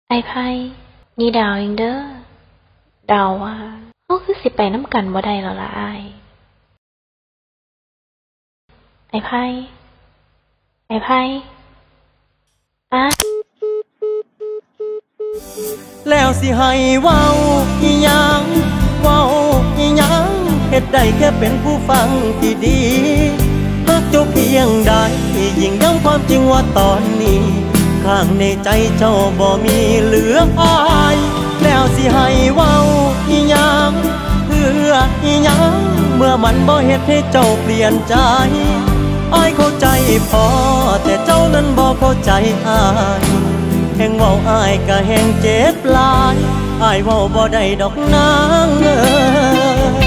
ไอ้ไพ่นี่ดาวเองเด้อดาวว่าเขาคือสิไปน้ำกันบ่ได้แล้วล่ะไอ้ไพ่อะแล้วสิให้เว้าอีหยังเว้าอีหยังเฮ็ดได้แค่เป็นผู้ฟังที่ดีฮักเจ้าเพียงใดยิ่งย้ำความจริงว่าตอนนี้ข้างในใจเจ้าบ่มีเหลืออายแล้วสิให้เว้าอีหยังเพื่ออีหยังเมื่อมันบ่เฮ็ดให้เจ้าเปลี่ยนใจอ้ายเข้าใจพอแต่เจ้านั้นบ่เข้าใจอ้ายแห่งเว้าอ้ายก็แห่งเจ็บหลายอ้ายเว้าบ่ได้ดอกนางเอ้ย